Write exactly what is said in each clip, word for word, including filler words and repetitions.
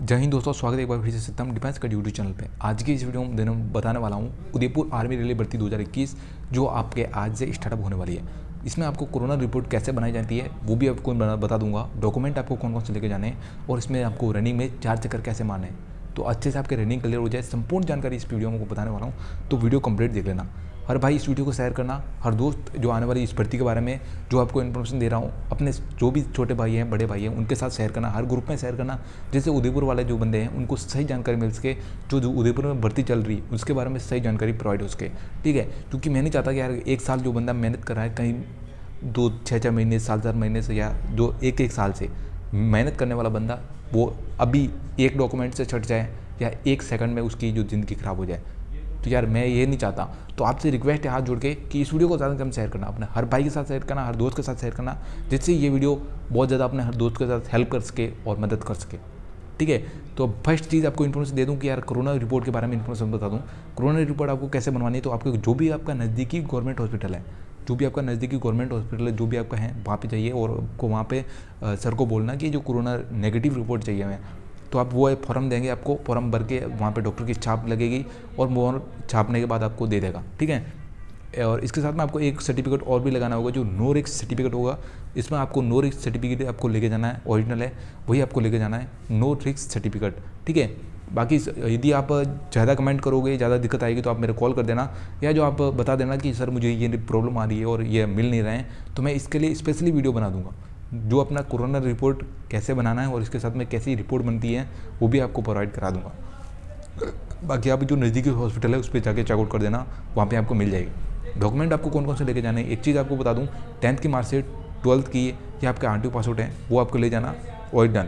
जय हिंद दोस्तों, स्वागत है एक बार फिर से सत्यम डिफेंस का यूट्यूब चैनल पे। आज की इस वीडियो में देने बताने वाला हूँ उदयपुर आर्मी रेलवे भर्ती दो हज़ार इक्कीस जो आपके आज से स्टार्टअप होने वाली है। इसमें आपको कोरोना रिपोर्ट कैसे बनाई जाती है वो भी आपको बता दूंगा। डॉक्यूमेंट आपको कौन कौन से लेके जाने हैं और इसमें आपको रनिंग में चार चक्कर कैसे मारने हैं, तो अच्छे से आपके रनिंग क्लियर हो जाए। संपूर्ण जानकारी इस वीडियो में आपको बताने वाला हूँ, तो वीडियो कंप्लीट देख लेना। हर भाई इस वीडियो को शेयर करना, हर दोस्त जो आने वाली इस भर्ती के बारे में जो आपको इन्फॉर्मेशन दे रहा हूँ अपने जो भी छोटे भाई हैं बड़े भाई हैं उनके साथ शेयर करना, हर ग्रुप में शेयर करना, जैसे उदयपुर वाले जो बंदे हैं उनको सही जानकारी मिल सके। जो जो उदयपुर में भर्ती चल रही है उसके बारे में सही जानकारी प्रोवाइड हो सके, ठीक है। क्योंकि मैं नहीं चाहता कि यार एक साल जो बंदा मेहनत कर रहा है कहीं दो छः छः महीने साल चार महीने से या जो एक एक साल से मेहनत करने वाला बंदा वो अभी एक डॉक्यूमेंट से छट जाए या एक सेकंड में उसकी जो ज़िंदगी ख़राब हो जाए, तो यार मैं ये नहीं चाहता। तो आपसे रिक्वेस्ट है हाथ जोड़ के कि इस वीडियो को ज़्यादा से ज़्यादा शेयर करना, अपने हर भाई के साथ शेयर करना, हर दोस्त के साथ शेयर करना, जिससे ये वीडियो बहुत ज़्यादा अपने हर दोस्त के साथ हेल्प कर सके और मदद कर सके, ठीक है। तो फर्स्ट चीज़ आपको इन्फॉर्मेशन दे दूं कि यार कोरोना रिपोर्ट के बारे में इन्फॉर्मेशन बता दूं। कोरोना रिपोर्ट आपको कैसे बनवानी है, तो आपको जो भी आपका नज़दीकी गवर्नमेंट हॉस्पिटल है, जो भी आपका नज़दीकी गवर्नमेंट हॉस्पिटल है, जो भी आपका है वहाँ पे जाइए और आपको वहाँ पे सर को बोलना कि जो कोरोना नेगेटिव रिपोर्ट चाहिए हमें, तो आप वो फॉर्म देंगे, आपको फॉर्म भर के वहाँ पे डॉक्टर की छाप लगेगी और वो छापने के बाद आपको दे देगा, ठीक है। और इसके साथ में आपको एक सर्टिफिकेट और भी लगाना होगा जो नो रिस्क सर्टिफिकेट होगा। इसमें आपको नो रिस्क सर्टिफिकेट आपको लेके जाना है, ओरिजिनल है वही आपको लेके जाना है, नो रिस्क सर्टिफिकेट, ठीक है। बाकी यदि आप ज़्यादा कमेंट करोगे, ज़्यादा दिक्कत आएगी तो आप मेरे कॉल कर देना, या जो आप बता देना कि सर मुझे ये प्रॉब्लम आ रही है और ये मिल नहीं रहे हैं, तो मैं इसके लिए स्पेशली वीडियो बना दूंगा जो अपना कोरोना रिपोर्ट कैसे बनाना है और इसके साथ में कैसी रिपोर्ट बनती है वो भी आपको प्रोवाइड करा दूंगा। बाकी आप जो नज़दीकी हॉस्पिटल है उस पर जाके चेकआउट कर देना, वहाँ पे आपको मिल जाएगी। डॉक्यूमेंट आपको कौन कौन से लेके जाने हैं, एक चीज़ आपको बता दूँ, टेंथ की मार्कशीट, ट्वेल्थ की या आपका आर टी ओ पासआउट है वो आपको ले जाना और डन।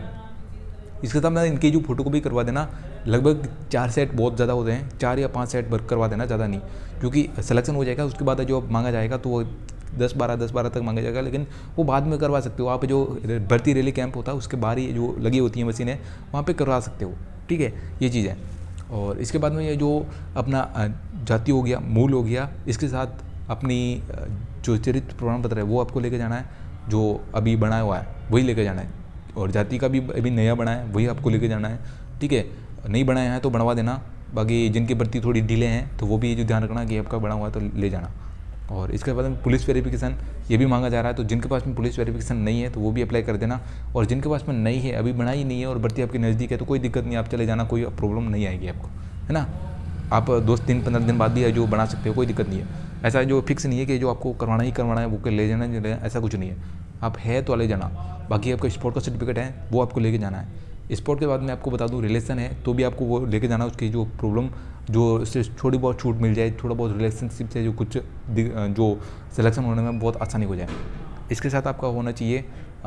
इसके साथ में इनकी जो फोटो कॉपी करवा देना, लगभग चार सेट बहुत ज़्यादा होते हैं, चार या पाँच सेट वर्क करवा देना, ज़्यादा नहीं, क्योंकि सिलेक्शन हो जाएगा उसके बाद जो मांगा जाएगा तो वो दस बारह दस बारह तक मांगा जाएगा, लेकिन वो बाद में करवा सकते हो आप। जो भर्ती रैली कैंप होता है उसके बाहर ही जो लगी होती है मशीनें वहाँ पे करवा सकते हो, ठीक है, ये चीज़ है। और इसके बाद में ये जो अपना जाति हो गया, मूल हो गया, इसके साथ अपनी जो चरित्र प्रमाण पत्र है वो आपको लेके जाना है, जो अभी बनाया हुआ है वही लेके जाना है, और जाति का भी अभी नया बना है वही आपको लेके जाना है, ठीक है। नहीं बनाया है तो बनवा देना। बाकी जिनकी भर्ती थोड़ी डिले हैं तो वो भी जो ध्यान रखना कि आपका बना हुआ है तो ले जाना। और इसके बाद में पुलिस वेरिफिकेशन ये भी मांगा जा रहा है, तो जिनके पास में पुलिस वेरिफिकेशन नहीं है तो वो भी अप्लाई कर देना, और जिनके पास में नहीं है, अभी बनाई नहीं है और भर्ती आपके नज़दीक है तो कोई दिक्कत नहीं, आप चले जाना, कोई प्रॉब्लम नहीं आएगी आपको, है ना। आप दो दिन पंद्रह दिन बाद भी जो बना सकते हो, कोई दिक्कत नहीं है। ऐसा जो फिक्स नहीं है कि जो आपको करवाना ही करवाना है वो ले जाना है, ऐसा कुछ नहीं है, आप है तो ले जाना। बाकी आपका स्पोर्ट का सर्टिफिकेट है वो आपको लेके जाना है। स्पोर्ट के बाद में आपको बता दूं रिलेशन है तो भी आपको वो लेके जाना, उसकी जो प्रॉब्लम जो उससे थोड़ी बहुत छूट मिल जाए, थोड़ा बहुत रिलेशनशिप से जो कुछ जो सिलेक्शन होने में बहुत आसानी हो जाए। इसके साथ आपका होना चाहिए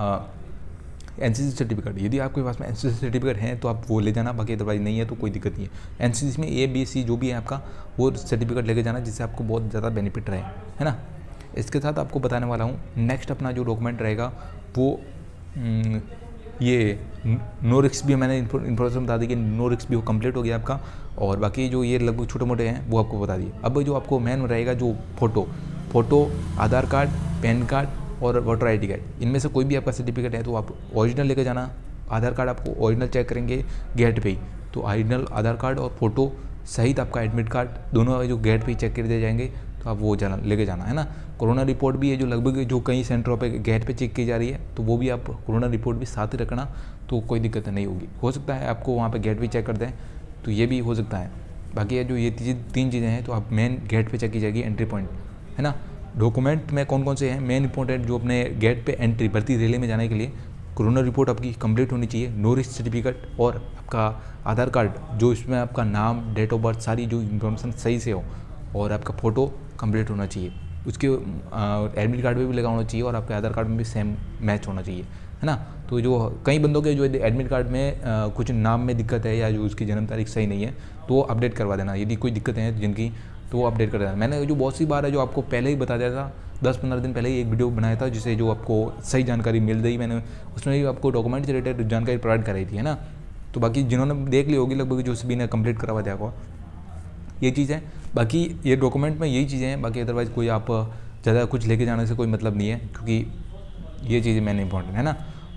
एन सी सी सर्टिफिकेट, यदि आपके पास में एन सी सी सर्टिफिकेट है तो आप वो ले जाना, बाकी अदरवाइज नहीं है तो कोई दिक्कत नहीं है। एन सी सी में ए बी सी जो भी है आपका वो सर्टिफिकेट लेके जाना, जिससे आपको बहुत ज़्यादा बेनिफिट रहे, है ना। इसके साथ आपको बताने वाला हूँ नेक्स्ट अपना जो डॉक्यूमेंट रहेगा वो ये नो रिस्क भी मैंने इन्फॉर्मेशन बता दी कि नो रिस्क भी वो कंप्लीट हो गया आपका, और बाकी जो ये लगभग छोटे मोटे हैं वो आपको बता दिए। अब जो आपको मेन रहेगा जो photo photo Aadhaar card, PAN card और वोटर आई डी कार्ड, इनमें से कोई भी आपका सर्टिफिकेट है तो आप ओरिजिनल लेकर जाना। आधार कार्ड आपको ओरिजिनल चेक करेंगे गेट पे ही, तो ओरिजिनल आधार कार्ड और फोटो सहित आपका एडमिट कार्ड दोनों जो गेट पे ही चेक कर दिए जाएंगे, तो आप वो जाना लेके जाना, है ना। कोरोना रिपोर्ट भी है जो लगभग जो कई सेंटरों पे गेट पे चेक की जा रही है, तो वो भी आप कोरोना रिपोर्ट भी साथ ही रखना, तो कोई दिक्कत नहीं होगी। हो सकता है आपको वहाँ पे गेट पे चेक कर दें, तो ये भी हो सकता है। बाकी जो ये तीन चीज़ें हैं तो आप मेन गेट पे चेक की जाएगी, एंट्री पॉइंट, है ना। डॉक्यूमेंट में कौन कौन से हैं मेन इंपॉर्टेंट जो अपने गेट पे एंट्री भर्ती रैली में जाने के लिए कोरोना रिपोर्ट आपकी कंप्लीट होनी चाहिए, नो रिस्क सर्टिफिकेट और आपका आधार कार्ड जो इसमें आपका नाम, डेट ऑफ बर्थ, सारी जो इन्फॉर्मेशन सही से हो, और आपका फ़ोटो कंप्लीट होना चाहिए। उसके एडमिट कार्ड में भी लगा होना चाहिए और आपके आधार कार्ड में भी सेम मैच होना चाहिए, है ना। तो जो कई बंदों के जो एडमिट कार्ड में आ, कुछ नाम में दिक्कत है या जो उसकी जन्म तारीख सही नहीं है तो वो अपडेट करवा देना। यदि कोई दिक्कत है जिनकी तो वो अपडेट कर देना। मैंने जो बहुत सी बार है जो आपको पहले ही बता दिया था, दस पंद्रह दिन पहले ही एक वीडियो बनाया था जिससे जो आपको सही जानकारी मिल गई, मैंने उसमें भी आपको डॉक्यूमेंट से रिलेटेड जानकारी प्रोवाइड कराई थी, है ना। तो बाकी जिन्होंने देख ली होगी लगभग जो सभी ने कंप्लीट करवा दिया होगा, ये चीज़ है। बाकी ये डॉक्यूमेंट में यही चीज़ें हैं, बाकी अदरवाइज़ कोई आप ज़्यादा कुछ लेके जाने से कोई मतलब नहीं है, क्योंकि ये चीज़ें मैंने इंपॉर्टेंट है ना।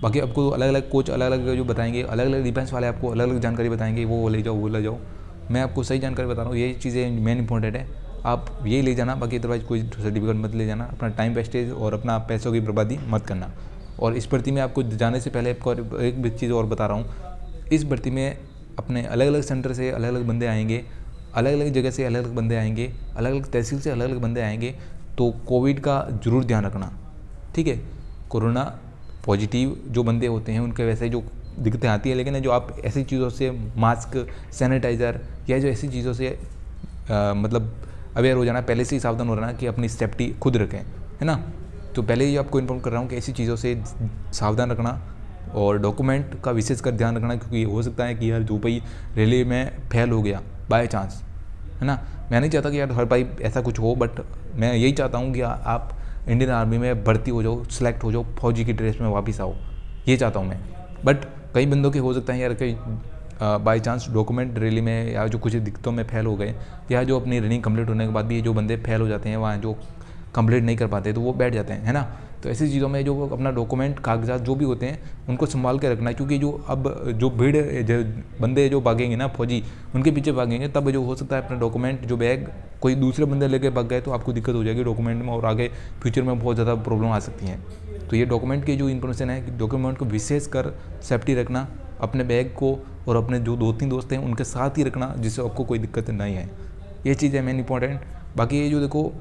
बाकी आपको अलग अलग कोच अलग अलग जो बताएंगे, अलग अलग डिफेंस वाले आपको अलग अलग जानकारी बताएंगे, वो ले जाओ वो ले जाओ। मैं आपको सही जानकारी बता रहा हूँ, ये चीज़ें मेन इंपॉर्टेंट है, आप ये ले जाना। बाकी अदरवाइज कोई सर्टिफिकेट मत ले जाना, अपना टाइम वेस्टेज और अपना पैसों की बर्बादी मत करना। और इस भर्ती में आपको जाने से पहले आपको एक भी चीज़ और बता रहा हूँ, इस भर्ती में अपने अलग अलग सेंटर से अलग अलग बंदे आएंगे, अलग अलग जगह से अलग अलग बंदे आएंगे, अलग अलग तहसील से अलग अलग बंदे आएंगे। तो कोविड का ज़रूर ध्यान रखना, ठीक है। कोरोना पॉजिटिव जो बंदे होते हैं उनके वैसे जो दिक्कतें आती है, लेकिन जो आप ऐसी चीज़ों से मास्क, सैनिटाइज़र या जो ऐसी चीज़ों से आ, मतलब अवेयर हो जाना, पहले से ही सावधान हो रहना कि अपनी सेफ्टी खुद रखें, है ना। तो पहले ही आपको इन्फॉर्म कर रहा हूँ कि ऐसी चीज़ों से सावधान रखना और डॉक्यूमेंट का विशेष कर ध्यान रखना, क्योंकि हो सकता है कि यार जो भाई रैली में फेल हो गया बाय चांस, है ना। मैं नहीं चाहता कि यार हर भाई ऐसा कुछ हो, बट मैं यही चाहता हूँ कि आप इंडियन आर्मी में भर्ती हो जाओ, सिलेक्ट हो जाओ, फौजी की ड्रेस में वापस आओ, ये चाहता हूँ मैं। बट कई बंदों के हो सकता है यार कई बाई चांस डॉक्यूमेंट रैली में या जो कुछ दिक्कतों में फेल हो गए, या जो अपनी रनिंग कंप्लीट होने के बाद भी जो बंदे फेल हो जाते हैं, वहाँ जो कंप्लीट नहीं कर पाते तो वो बैठ जाते हैं, है ना। तो ऐसी चीज़ों में जो अपना डॉक्यूमेंट, कागजात जो भी होते हैं उनको संभाल के रखना है, क्योंकि जो अब जो भीड़ जो बंदे जो भागेंगे ना, फौजी उनके पीछे भागेंगे, तब जो हो सकता है अपना डॉक्यूमेंट जो बैग कोई दूसरे बंदे लेके भाग गए तो आपको दिक्कत हो जाएगी डॉक्यूमेंट में, और आगे फ्यूचर में बहुत ज़्यादा प्रॉब्लम आ सकती हैं। तो ये डॉक्यूमेंट की जो इन्फॉर्मेशन है कि डॉक्यूमेंट को विशेष कर सेफ्टी रखना, अपने बैग को और अपने जो दो तीन दोस्त हैं उनके साथ ही रखना, जिससे आपको कोई दिक्कत नहीं है। ये चीज़ है मेन इंपॉर्टेंट। बाकी ये जो देखो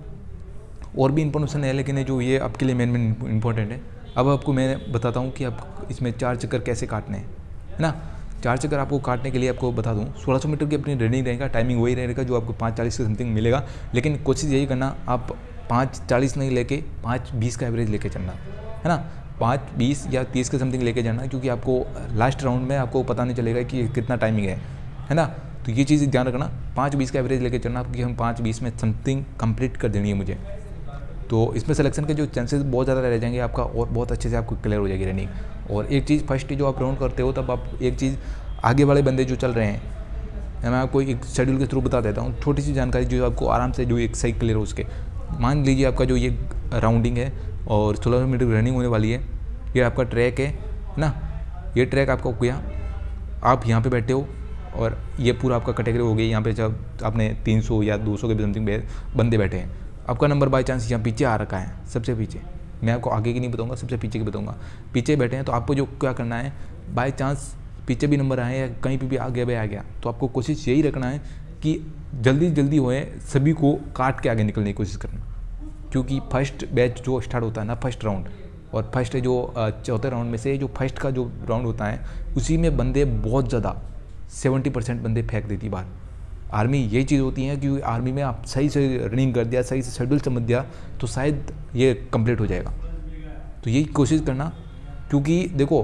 और भी इन्फॉर्मेशन है, लेकिन ये जो ये आपके लिए मेन मेन इंपॉर्टेंट है। अब आपको मैं बताता हूँ कि आप इसमें चार चक्कर कैसे काटने हैं, है ना। चार चक्कर आपको काटने के लिए आपको बता दूँ, सोलह सौ मीटर की अपनी रनिंग रहेगा, टाइमिंग वही रहेगा जो आपको पाँच चालीस के समथिंग मिलेगा, लेकिन कोशिश यही करना आप पाँच चालीस नहीं लेके पाँच बीस का एवरेज लेके चलना, है ना। पाँच बीस या तीस के समथिंग लेके जाना, क्योंकि आपको लास्ट राउंड में आपको पता नहीं चलेगा कि कितना टाइमिंग है, है ना। तो ये चीज़ ध्यान रखना, पाँच बीस का एवरेज लेके चलना, क्योंकि हम पाँच बीस में समथिंग कंप्लीट कर देनी है मुझे। तो इसमें सिलेक्शन के जो चांसेस बहुत ज़्यादा रह जाएंगे आपका, और बहुत अच्छे से आपको क्लियर हो जाएगी रनिंग। और एक चीज़ फर्स्ट जो आप राउंड करते हो, तब आप एक चीज़ आगे वाले बंदे जो चल रहे हैं, मैं आपको एक शेड्यूल के थ्रू बता देता हूँ, छोटी सी जानकारी जो आपको आराम से जो एक सही क्लियर हो उसके। मान लीजिए आपका जो ये राउंडिंग है और सोलह मीटर की रनिंग होने वाली है, ये आपका ट्रैक है ना। ये ट्रैक आपका हो गया, आप यहाँ पे बैठे हो और ये पूरा आपका कैटेगरी हो गई। यहाँ पे जब आपने तीन सौ या दो सौ के समथिंग बंदे बैठे हैं, आपका नंबर बाई चांस यहाँ पीछे आ रखा है, सबसे पीछे। मैं आपको आगे की नहीं बताऊँगा, सबसे पीछे की बताऊँगा। पीछे बैठे हैं तो आपको जो क्या करना है, बाई चांस पीछे भी नंबर आए या कहीं पे भी आगे भी आ गया, तो आपको कोशिश यही रखना है कि जल्दी जल्दी होए, सभी को काट के आगे निकलने की कोशिश करना। क्योंकि फर्स्ट बैच जो स्टार्ट होता है ना, फर्स्ट राउंड, और फर्स्ट जो चौथे राउंड में से जो फर्स्ट का जो राउंड होता है, उसी में बंदे बहुत ज़्यादा सेवेंटी परसेंट बंदे फेंक देती बाहर। आर्मी यही चीज़ होती है, क्योंकि आर्मी में आप सही से रनिंग कर दिया, सही से शेड्यूल समझ दिया, तो शायद ये कंप्लीट हो जाएगा। तो यही कोशिश करना, क्योंकि देखो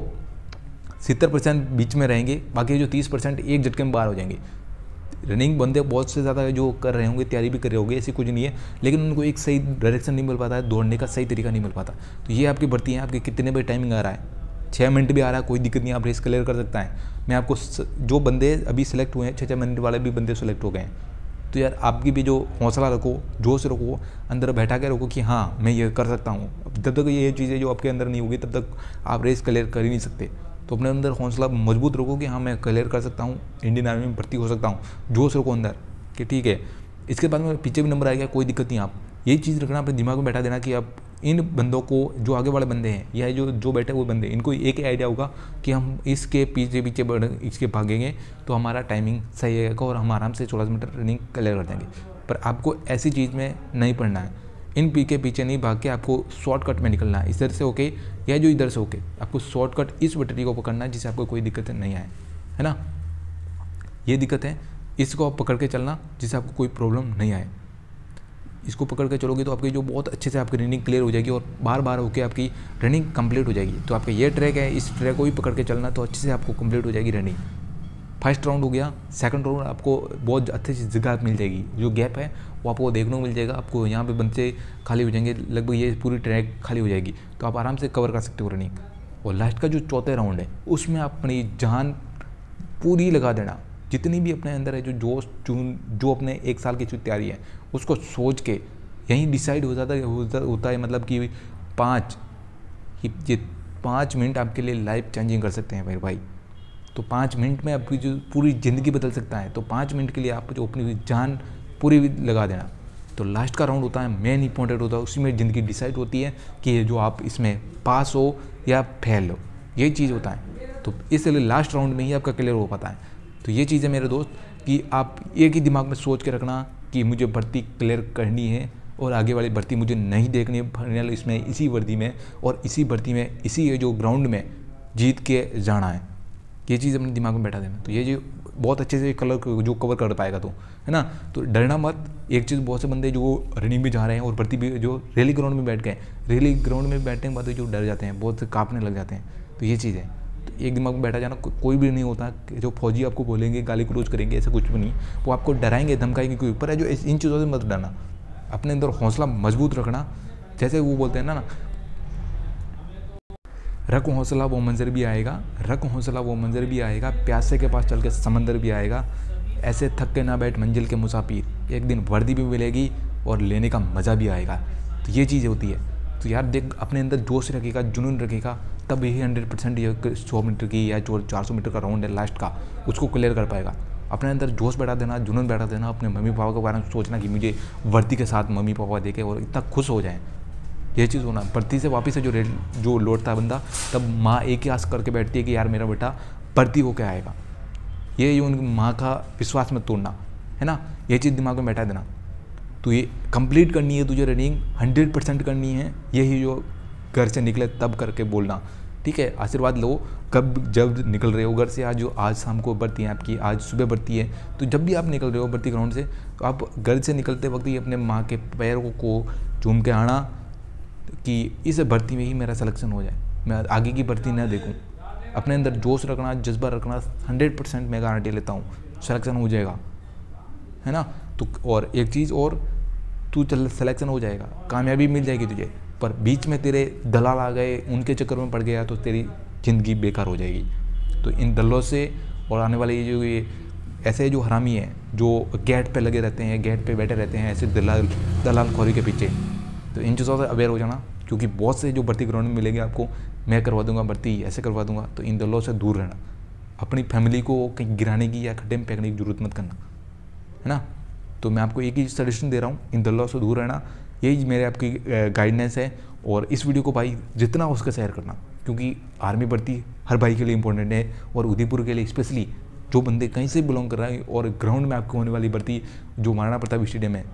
सत्तर परसेंट बीच में रहेंगे, बाकी जो तीस परसेंट एक झटके में बाहर हो जाएंगे। रनिंग बंदे बहुत से ज़्यादा जो कर रहे होंगे, तैयारी भी कर रहे होंगे, ऐसी कुछ नहीं है, लेकिन उनको एक सही डायरेक्शन नहीं मिल पाता है, दौड़ने का सही तरीका नहीं मिल पाता। तो ये आपकी भर्ती है, आपके कितने बजे टाइमिंग आ रहा है, छः मिनट भी आ रहा है, कोई दिक्कत नहीं, आप रेस क्लियर कर सकता है। मैं आपको जो बंदे अभी सेलेक्ट हुए हैं, छः छः मिनट वाले भी बंदे सेलेक्ट हो गए हैं, तो यार आपकी भी जो हौसला रखो, जोश रखो, अंदर बैठा के रखो कि हाँ मैं ये कर सकता हूँ। जब तक ये चीज़ें जो आपके अंदर नहीं होगी, तब तक आप रेस क्लियर कर ही नहीं सकते। तो अपने अंदर हौसला मजबूत रखो कि हाँ मैं क्लियर कर सकता हूँ, इंडियन आर्मी में भर्ती हो सकता हूँ। जोश रखो अंदर कि ठीक है। इसके बाद में पीछे भी नंबर आएगा, कोई दिक्कत नहीं। आप यही चीज़ रखना, अपने दिमाग में बैठा देना कि आप इन बंदों को, जो आगे वाले बंदे हैं या जो जो बैठे हुए बंदे, इनको एक ही आइडिया होगा कि हम इसके पीछे पीछे बढ़ इसके भागेंगे तो हमारा टाइमिंग सही रहेगा और हम आराम से सोलह मीटर रनिंग क्लियर कर देंगे। पर आपको ऐसी चीज़ में नहीं पढ़ना है, इन पी के पीछे नहीं भाग के आपको शॉर्टकट में निकलना है, इधर से होके या जो इधर से होके, आपको शॉर्टकट इस बटरी को पकड़ना है जिससे आपको कोई दिक्कत नहीं आए, है ना। ये दिक्कत है, इसको आप पकड़ के चलना जिससे आपको कोई प्रॉब्लम नहीं आए। इसको पकड़ के चलोगे तो आपकी जो बहुत अच्छे से आपकी रनिंग क्लियर हो जाएगी और बार बार होके आपकी रनिंग कंप्लीट हो जाएगी। तो आपका ये ट्रैक है, इस ट्रैक को भी पकड़ के चलना तो अच्छे से आपको कंप्लीट हो जाएगी रनिंग। फर्स्ट राउंड हो गया, सेकंड राउंड आपको बहुत अच्छी सी जगह मिल जाएगी, जो गैप है वो आपको देखने को मिल जाएगा। आपको यहाँ पे बंदे खाली हो जाएंगे, लगभग ये पूरी ट्रैक खाली हो जाएगी, तो आप आराम से कवर कर सकते हो रनिंग। और लास्ट का जो चौथे राउंड है, उसमें आप अपनी जान पूरी लगा देना, जितनी भी अपने अंदर है जो जोश चून जो अपने एक साल की जो तैयारी है उसको सोच के यहीं डिसाइड हो जाता है होता है मतलब कि पाँच कि ये पाँच मिनट आपके लिए लाइफ चेंजिंग कर सकते हैं मेरे भाई। तो पाँच मिनट में आपकी जो पूरी ज़िंदगी बदल सकता है। तो पाँच मिनट के लिए आप जो अपनी जान पूरी लगा देना। तो लास्ट का राउंड होता है, मेन इंपॉर्टेंट होता है, उसी में ज़िंदगी डिसाइड होती है कि जो आप इसमें पास हो या फेल हो, ये चीज़ होता है। तो इसलिए लास्ट राउंड में ही आपका क्लियर हो पाता है। तो ये चीज़ है मेरे दोस्त कि आप एक ही दिमाग में सोच के रखना कि मुझे भर्ती क्लियर करनी है और आगे वाली भर्ती मुझे नहीं देखनी है, फाइनल इसमें इसी वर्दी में और इसी भर्ती में इसी जो ग्राउंड में जीत के जाना है। ये चीज़ अपने दिमाग में बैठा देना। तो ये जो बहुत अच्छे से कलर जो कवर कर पाएगा तो, है ना। तो डरना मत। एक चीज़, बहुत से बंदे जो रनिंग भी जा रहे हैं और भर्ती भी जो रैली ग्राउंड में बैठ गए, रैली ग्राउंड में बैठने के बाद जो डर जाते हैं, बहुत से कांपने लग जाते हैं। तो ये चीज़ है, तो एक दिमाग में बैठा जाना। को, कोई भी नहीं होता जो फौजी आपको बोलेंगे, गाली गलौज करेंगे, ऐसा कुछ भी नहीं। वो आपको डराएंगे, धमकाएंगे, कोई ऊपर है। जो इन चीज़ों से मत डरना, अपने अंदर हौसला मजबूत रखना। जैसे वो बोलते हैं ना ना रख हौसला वो मंजर भी आएगा, रख हौसला वो मंजर भी आएगा, प्यासे के पास चल के समंदर भी आएगा, ऐसे थक के ना बैठ मंजिल के मुसाफिर, एक दिन वर्दी भी मिलेगी और लेने का मज़ा भी आएगा। तो ये चीज़ होती है। तो यार देख, अपने अंदर जोश रखेगा, जुनून रखेगा, तब यही हंड्रेड परसेंट ये सौ मीटर की या जो चार सौ मीटर का राउंड है लास्ट का, उसको क्लियर कर पाएगा। अपने अंदर जोश बैठा देना, जुनून बैठा देना, अपने मम्मी पापा के बारे में सोचना कि मुझे वर्दी के साथ मम्मी पापा देखे और इतना खुश हो जाएँ। ये चीज़ होना। भर्ती से वापस से जो रेल जो लौटता है बंदा, तब माँ एक ही आस करके बैठती है कि यार मेरा बेटा भर्ती होकर आएगा। ये जो उनकी माँ का विश्वास मत तोड़ना, है ना। ये चीज़ दिमाग में बैठा देना। तो ये कंप्लीट करनी है तुझे, रनिंग हंड्रेड परसेंट करनी है। यही जो घर से निकले तब करके बोलना, ठीक है। आशीर्वाद लो कब जब निकल रहे हो घर से। आज जो आज शाम को भर्ती है आपकी, आज सुबह भर्ती है, तो जब भी आप निकल रहे हो भर्ती ग्राउंड से, तो आप घर से निकलते वक्त ही अपने माँ के पैरों को चूम के आना कि इस भर्ती में ही मेरा सिलेक्शन हो जाए, मैं आगे की भर्ती ना देखूं। अपने अंदर जोश रखना, जज्बा रखना, हंड्रेड परसेंट मैं गारंटी लेता हूँ सिलेक्शन हो जाएगा, है ना। तो और एक चीज़ और, तू चल सिलेक्शन हो जाएगा, कामयाबी मिल जाएगी तुझे, पर बीच में तेरे दलाल आ गए, उनके चक्कर में पड़ गया तो तेरी ज़िंदगी बेकार हो जाएगी। तो इन दलों से और आने वाले ये जो ये ऐसे जो हरामी हैं जो गेट पे लगे रहते हैं, गेट पे बैठे रहते हैं ऐसे दलाल दलाल खोरी के पीछे, तो इन चीज़ों से अवेयर हो जाना। क्योंकि बहुत से जो भर्ती ग्राउंड में मिलेंगे आपको, मैं करवा दूंगा भर्ती, ऐसे करवा दूंगा। तो इन दलों से दूर रहना, अपनी फैमिली को कहीं गिराने की या खड्डे में फेंकने की जरूरत मत करना, है ना। तो मैं आपको एक ही सजेशन दे रहा हूँ, इन दलों से दूर रहना। यही मेरे आपकी गाइडेंस है। और इस वीडियो को भाई जितना हो सके शेयर करना, क्योंकि आर्मी भर्ती हर भाई के लिए इंपॉर्टेंट है और उदयपुर के लिए स्पेशली, जो बंदे कहीं से बिलोंग कर रहे हैं। और ग्राउंड में आपको होने वाली भर्ती जो महाराणा प्रताप स्टेडियम है,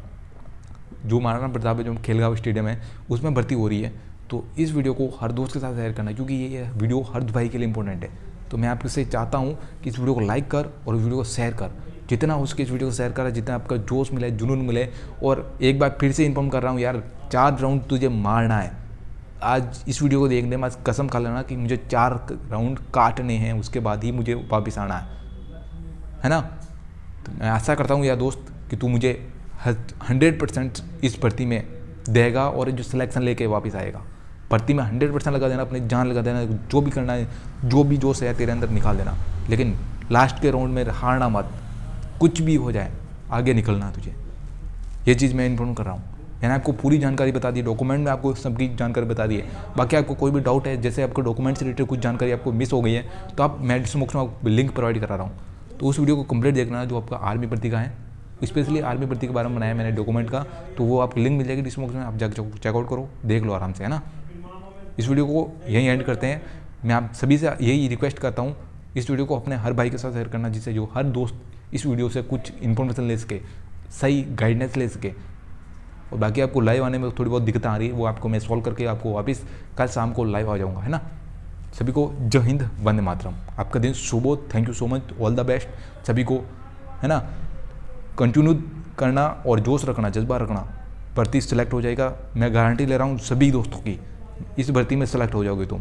जो महाराणा प्रताप जो खेलगांव स्टेडियम है, उसमें भर्ती हो रही है। तो इस वीडियो को हर दोस्त के साथ शेयर करना, क्योंकि ये वीडियो हर भाई के लिए इंपॉर्टेंट है। तो मैं आपसे चाहता हूँ कि इस वीडियो को लाइक कर और वीडियो को शेयर कर, जितना हो सके इस वीडियो को शेयर कर, जितना आपका जोश मिले, जुनून मिले। और एक बार फिर से इन्फॉर्म कर रहा हूँ यार, चार राउंड तुझे मारना है। आज इस वीडियो को देखने में कसम खा लेना कि मुझे चार राउंड काटने हैं, उसके बाद ही मुझे वापस आना है, है ना। तो मैं आशा करता हूँ यार दोस्त कि तू मुझे हंड्रेड परसेंट इस भर्ती में देगा और जो सिलेक्शन लेके वापस आएगा। भर्ती में हंड्रेड परसेंट लगा देना, अपनी जान लगा देना, जो भी करना है, जो भी जोश है तेरे अंदर निकाल देना। लेकिन लास्ट के राउंड में हारना मत, कुछ भी हो जाए आगे निकलना तुझे। ये चीज़ मैं इन्फॉर्म कर रहा हूँ। मैंने आपको पूरी जानकारी बता दी, डॉक्यूमेंट में आपको सबकी जानकारी बता दी है। बाकी आपको कोई भी डाउट है, जैसे आपको डॉक्यूमेंट से रिलेटेड कुछ जानकारी आपको मिस हो गई है, तो आप मैं डिस्क्रिप्शन में आपको लिंक प्रोवाइड करा रहा हूँ। तो उस वीडियो को कंप्लीट देखना जो आपका आर्मी भर्ती का है, स्पेशली आर्मी भर्ती के बारे में बनाया मैंने डॉक्यूमेंट का। तो वो आपको लिंक मिल जाएगी डिस्क्रिप्शन में, आप जाकर चेकआउट करो, देख लो आराम से, है ना। इस वीडियो को यहीं एंड करते हैं। मैं आप सभी से यही रिक्वेस्ट करता हूँ, इस वीडियो को अपने हर भाई के साथ शेयर करना, जिससे जो हर दोस्त इस वीडियो से कुछ इन्फॉर्मेशन ले सके, सही गाइडेंस ले सके। और बाकी आपको लाइव आने में थोड़ी बहुत दिक्कत आ रही है, वो आपको मैं सॉल्व करके आपको वापस कल शाम को लाइव आ जाऊँगा, है ना। सभी को जय हिंद, वंदे मातरम। आपका दिन शुभ हो। Thank you so much, all the best सभी को, है ना। कंटिन्यू करना और जोश रखना, जज्बा रखना, भर्ती सेलेक्ट हो जाएगा। मैं गारंटी ले रहा हूँ सभी दोस्तों की, इस भर्ती में सेलेक्ट हो जाओगे तुम,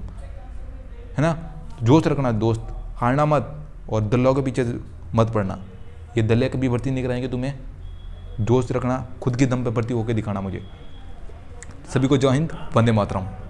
है ना। जोश रखना दोस्त, हारना मत और दल्लों के पीछे मत पड़ना। ये दल्ले कभी भर्ती नहीं कराएंगे तुम्हें। जोश रखना, खुद की दम पे भर्ती होकर दिखाना मुझे। सभी को जय हिंद, वंदे मातरम।